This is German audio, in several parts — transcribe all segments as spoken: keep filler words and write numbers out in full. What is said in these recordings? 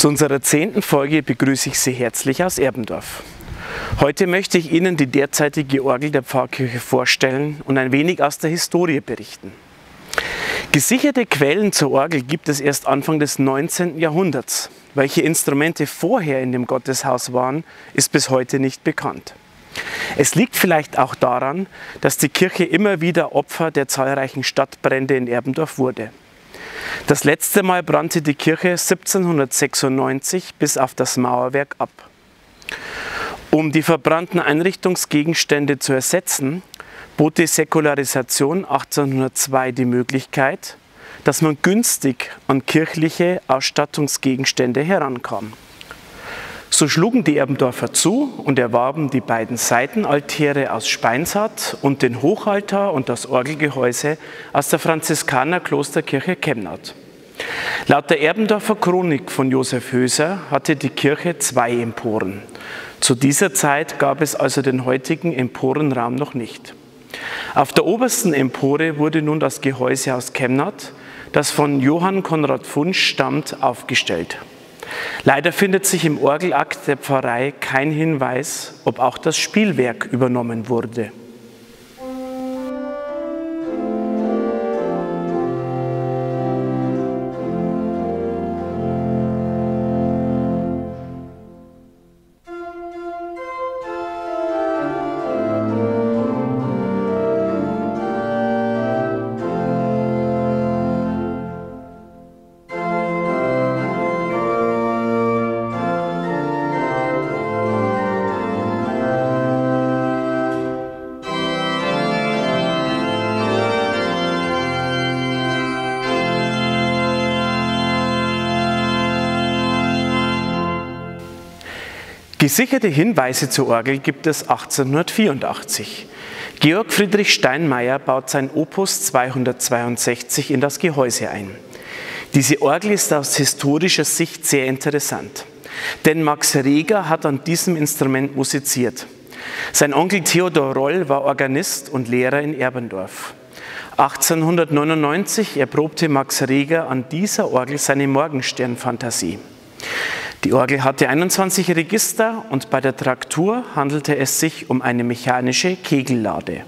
Zu unserer zehnten Folge begrüße ich Sie herzlich aus Erbendorf. Heute möchte ich Ihnen die derzeitige Orgel der Pfarrkirche vorstellen und ein wenig aus der Historie berichten. Gesicherte Quellen zur Orgel gibt es erst Anfang des neunzehnten Jahrhunderts. Welche Instrumente vorher in dem Gotteshaus waren, ist bis heute nicht bekannt. Es liegt vielleicht auch daran, dass die Kirche immer wieder Opfer der zahlreichen Stadtbrände in Erbendorf wurde. Das letzte Mal brannte die Kirche siebzehnhundertsechsundneunzig bis auf das Mauerwerk ab. Um die verbrannten Einrichtungsgegenstände zu ersetzen, bot die Säkularisation achtzehnhundertzwei die Möglichkeit, dass man günstig an kirchliche Ausstattungsgegenstände herankam. So schlugen die Erbendorfer zu und erwarben die beiden Seitenaltäre aus Speinshardt und den Hochaltar und das Orgelgehäuse aus der Franziskanerklosterkirche Kemnath. Laut der Erbendorfer Chronik von Josef Höser hatte die Kirche zwei Emporen. Zu dieser Zeit gab es also den heutigen Emporenraum noch nicht. Auf der obersten Empore wurde nun das Gehäuse aus Kemnath, das von Johann Conrad Funsch stammt, aufgestellt. Leider findet sich im Orgelakt der Pfarrei kein Hinweis, ob auch das Spielwerk übernommen wurde. Gesicherte Hinweise zur Orgel gibt es achtzehnhundertvierundachtzig. Georg Friedrich Steinmeier baut sein Opus zweihundertzweiundsechzig in das Gehäuse ein. Diese Orgel ist aus historischer Sicht sehr interessant, denn Max Reger hat an diesem Instrument musiziert. Sein Onkel Theodor Roll war Organist und Lehrer in Erbendorf. achtzehnhundertneunundneunzig erprobte Max Reger an dieser Orgel seine Morgenstern-Fantasie. Die Orgel hatte einundzwanzig Register und bei der Traktur handelte es sich um eine mechanische Kegellade.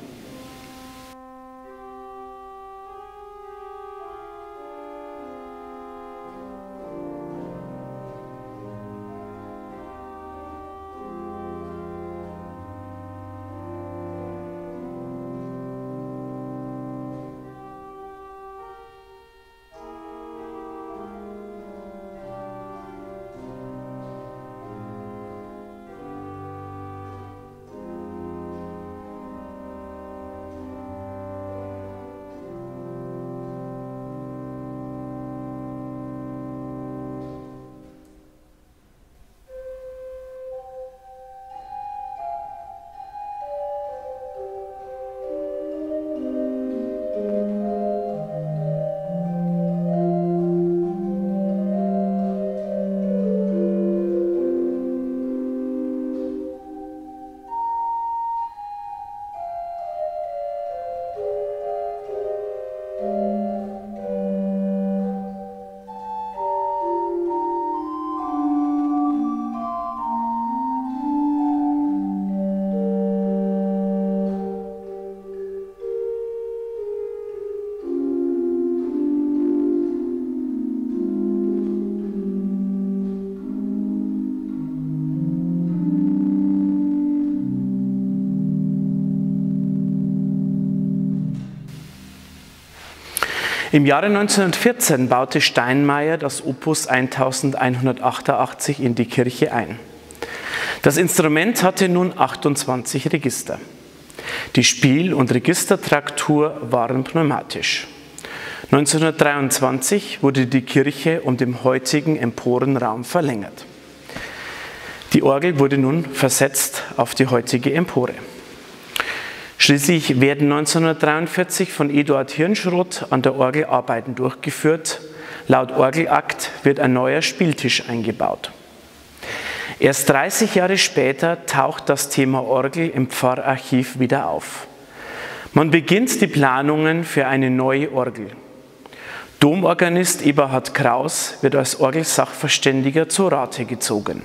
Im Jahre neunzehnhundertvierzehn baute Steinmeier das Opus elfhundertachtundachtzig in die Kirche ein. Das Instrument hatte nun achtundzwanzig Register. Die Spiel- und Registertraktur waren pneumatisch. neunzehnhundertdreiundzwanzig wurde die Kirche um den heutigen Emporenraum verlängert. Die Orgel wurde nun versetzt auf die heutige Empore. Schließlich werden neunzehnhundertdreiundvierzig von Eduard Hirnschroth an der Orgel Arbeiten durchgeführt. Laut Orgelakt wird ein neuer Spieltisch eingebaut. Erst dreißig Jahre später taucht das Thema Orgel im Pfarrarchiv wieder auf. Man beginnt die Planungen für eine neue Orgel. Domorganist Eberhard Kraus wird als Orgelsachverständiger zu Rate gezogen.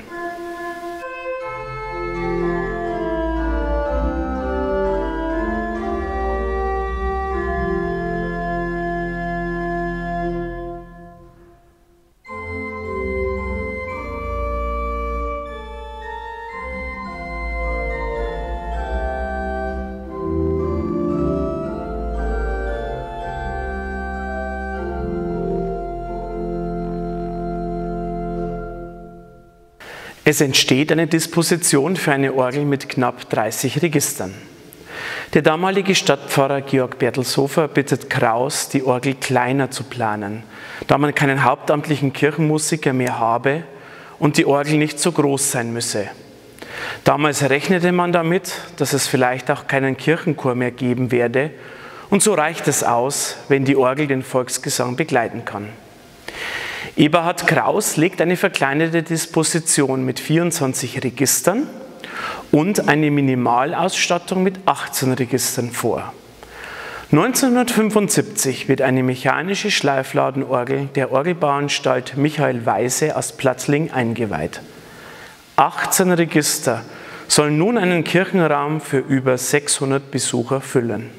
Es entsteht eine Disposition für eine Orgel mit knapp dreißig Registern. Der damalige Stadtpfarrer Georg Bertelshofer bittet Kraus, die Orgel kleiner zu planen, da man keinen hauptamtlichen Kirchenmusiker mehr habe und die Orgel nicht so groß sein müsse. Damals rechnete man damit, dass es vielleicht auch keinen Kirchenchor mehr geben werde, und so reicht es aus, wenn die Orgel den Volksgesang begleiten kann. Eberhard Kraus legt eine verkleinerte Disposition mit vierundzwanzig Registern und eine Minimalausstattung mit achtzehn Registern vor. neunzehnhundertfünfundsiebzig wird eine mechanische Schleifladenorgel der Orgelbauanstalt Michael Weise aus Platzling eingeweiht. achtzehn Register sollen nun einen Kirchenraum für über sechshundert Besucher füllen.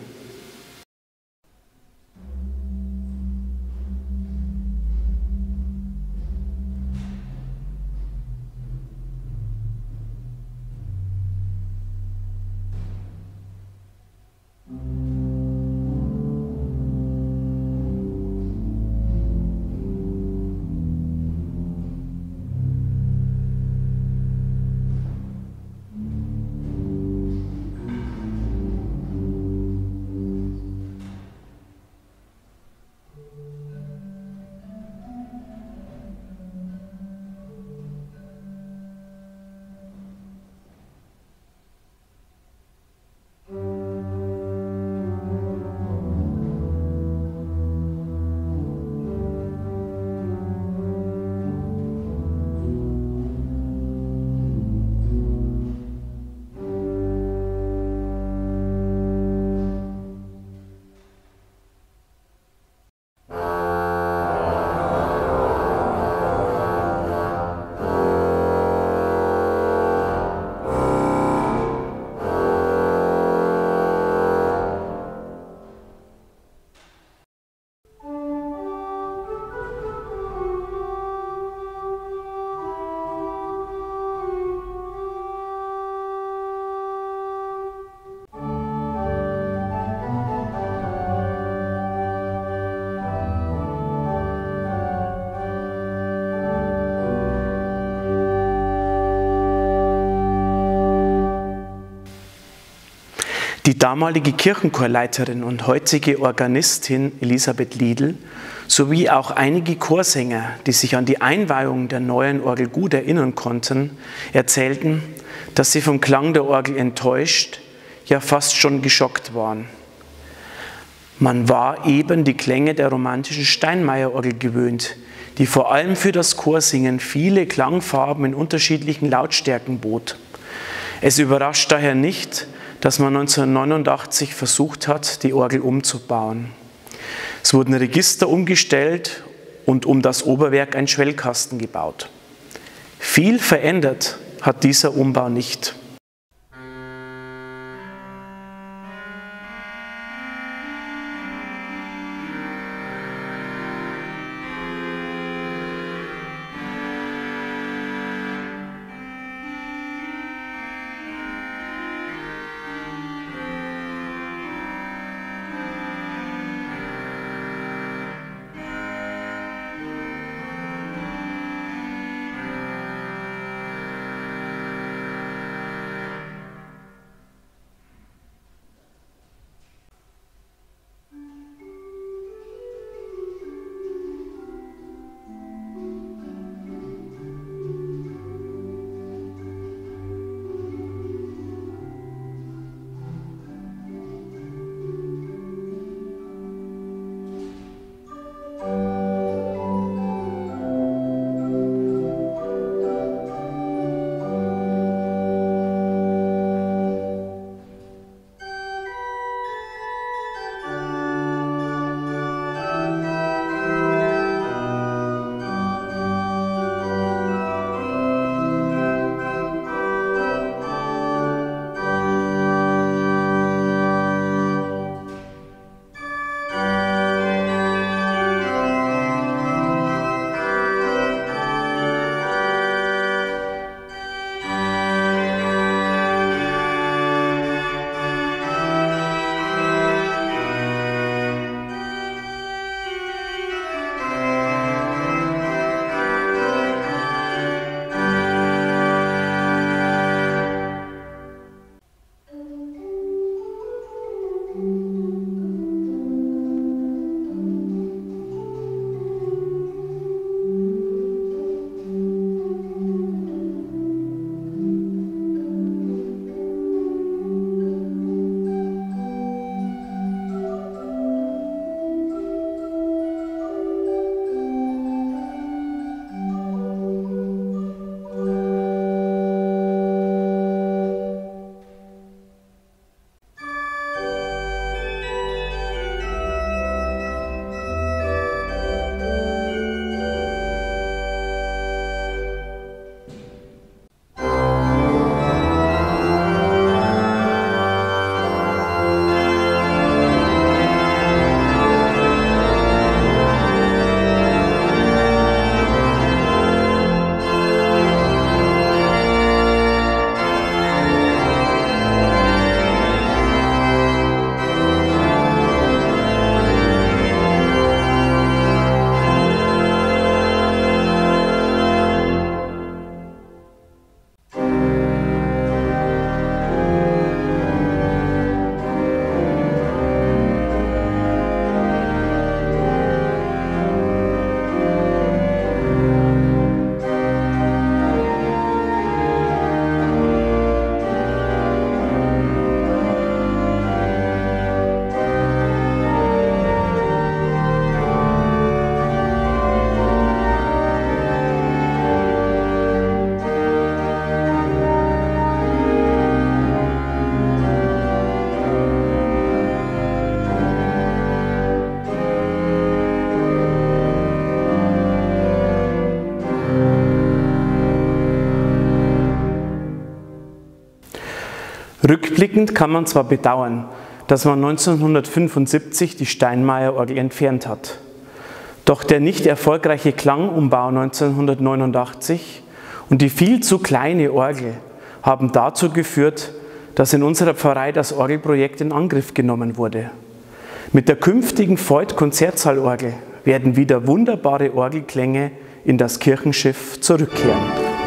Die damalige Kirchenchorleiterin und heutige Organistin Elisabeth Liedl sowie auch einige Chorsänger, die sich an die Einweihung der neuen Orgel gut erinnern konnten, erzählten, dass sie vom Klang der Orgel enttäuscht, ja fast schon geschockt waren. Man war eben die Klänge der romantischen Steinmeierorgel gewöhnt, die vor allem für das Chorsingen viele Klangfarben in unterschiedlichen Lautstärken bot. Es überrascht daher nicht, dass man neunzehnhundertneunundachtzig versucht hat, die Orgel umzubauen. Es wurden Register umgestellt und um das Oberwerk ein Schwellkasten gebaut. Viel verändert hat dieser Umbau nicht. Rückblickend kann man zwar bedauern, dass man neunzehnhundertfünfundsiebzig die Steinmeyer-Orgel entfernt hat. Doch der nicht erfolgreiche Klangumbau neunzehnhundertneunundachtzig und die viel zu kleine Orgel haben dazu geführt, dass in unserer Pfarrei das Orgelprojekt in Angriff genommen wurde. Mit der künftigen Voigt-Konzertsaalorgel werden wieder wunderbare Orgelklänge in das Kirchenschiff zurückkehren.